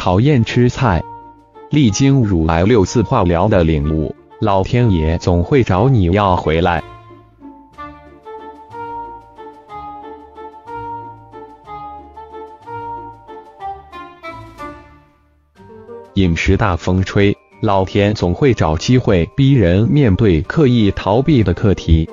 讨厌吃菜。历经乳癌6次化疗的领悟，老天爷总会找你要回来。饮食大风吹，老天总会找机会逼人面对刻意逃避的课题。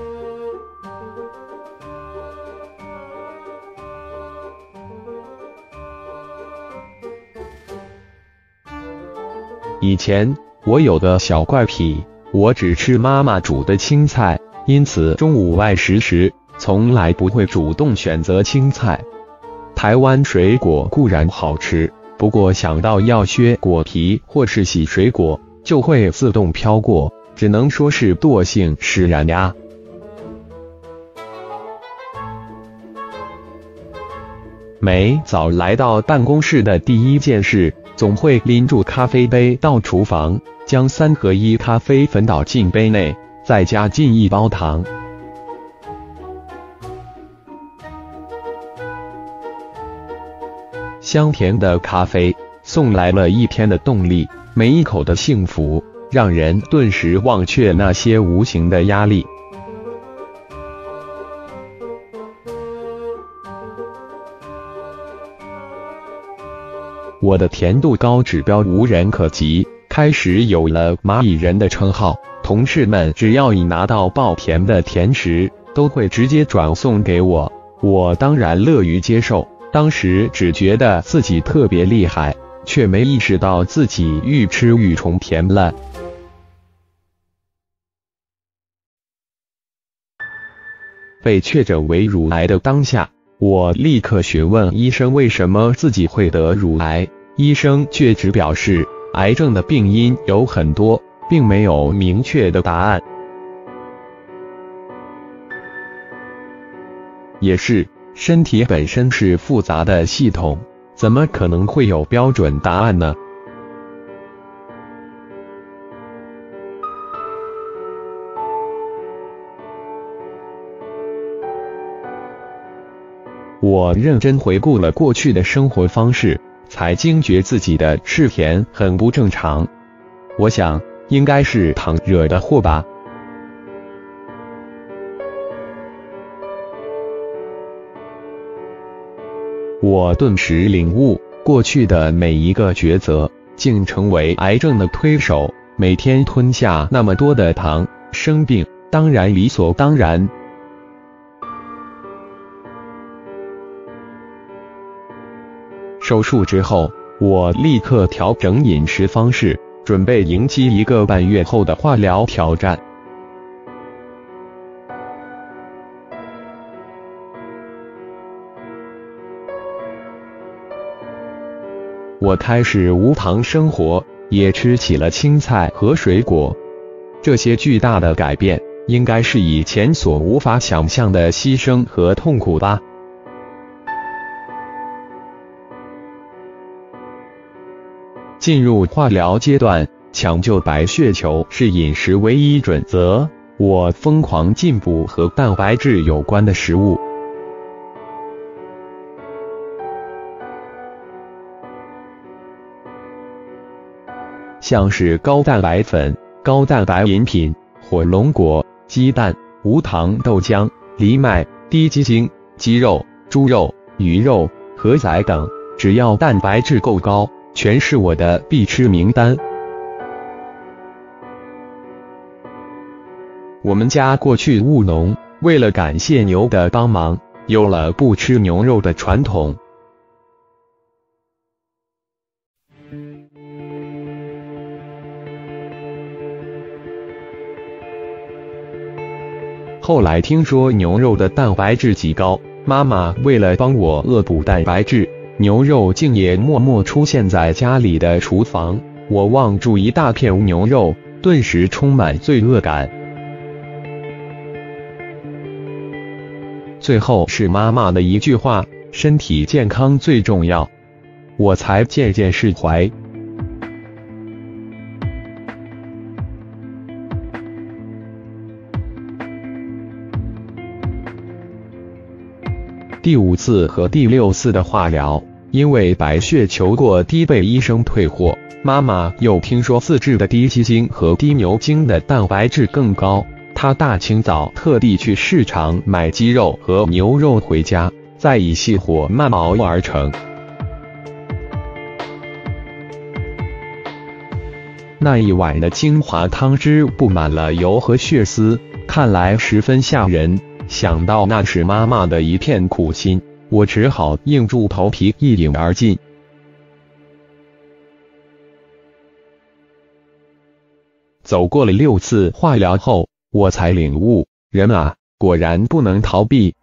以前我有个小怪癖，我只吃妈妈煮的青菜，因此中午外食时从来不会主动选择青菜。台湾水果固然好吃，不过想到要削果皮或是洗水果，就会自动飘过，只能说是惰性使然呀。每早来到办公室的第一件事，总会拎住咖啡杯到厨房，将3合1咖啡粉倒进杯内，再加进1包糖。香甜的咖啡送来了一天的动力，每一口的幸福让人顿时忘却那些无形的压力。我的甜度高指标无人可及，开始有了蚂蚁人的称号。同事们只要一拿到爆甜的甜食，都会直接转送给我，我当然乐于接受。当时只觉得自己特别厉害，却没意识到自己愈吃愈宠甜了。被确诊为乳癌的当下，我立刻询问医生为什么自己会得乳癌，医生却只表示癌症的病因有很多，并没有明确的答案。也是，身体本身是复杂的系统，怎么可能会有标准答案呢？我认真回顾了过去的生活方式，才惊觉自己的嗜甜很不正常。我想，应该是糖惹的祸吧。我顿时领悟，过去的每一个抉择，竟成为癌症的推手。每天吞下那么多的糖，生病当然理所当然。手术之后，我立刻调整饮食方式，准备迎击1个半月后的化疗挑战。我开始无糖生活，也吃起了青菜和水果。这些巨大的改变，应该是以前所无法想象的牺牲和痛苦吧。进入化疗阶段，抢救白血球是饮食唯一准则。我疯狂进补和蛋白质有关的食物。像是高蛋白粉、高蛋白饮品、火龙果、鸡蛋、无糖豆浆、藜麦、低鸡精、鸡肉、猪肉、鱼肉、荷仔等，只要蛋白质够高，全是我的必吃名单。我们家过去务农，为了感谢牛的帮忙，有了不吃牛肉的传统。后来听说牛肉的蛋白质极高，妈妈为了帮我恶补蛋白质，牛肉竟也默默出现在家里的厨房。我望住一大片牛肉，顿时充满罪恶感。最后是妈妈的一句话：身体健康最重要，我才渐渐释怀。第5次和第6次的化疗， 因为白血球过低被医生退货，妈妈又听说自制的低鸡精和低牛精的蛋白质更高，她大清早特地去市场买鸡肉和牛肉回家，再以细火慢熬而成。那一碗的精华汤汁布满了油和血丝，看来十分吓人。想到那是妈妈的一片苦心，我只好硬住头皮一饮而尽。走过了6次化疗后，我才领悟，人啊，果然不能逃避。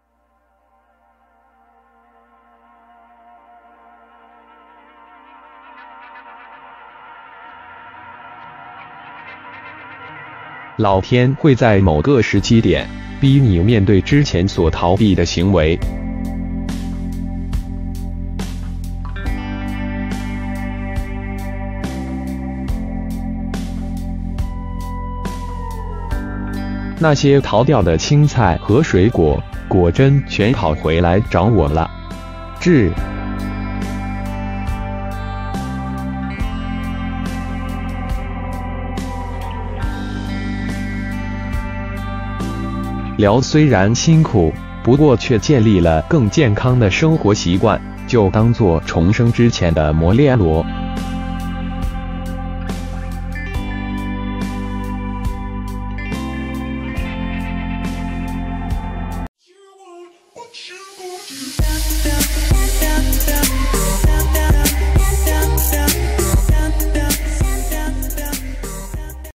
老天会在某个时机点，逼你面对之前所逃避的行为。那些逃掉的青菜和水果，果真全跑回来找我了。疗虽然辛苦，不过却建立了更健康的生活习惯，就当作重生之前的摩连罗。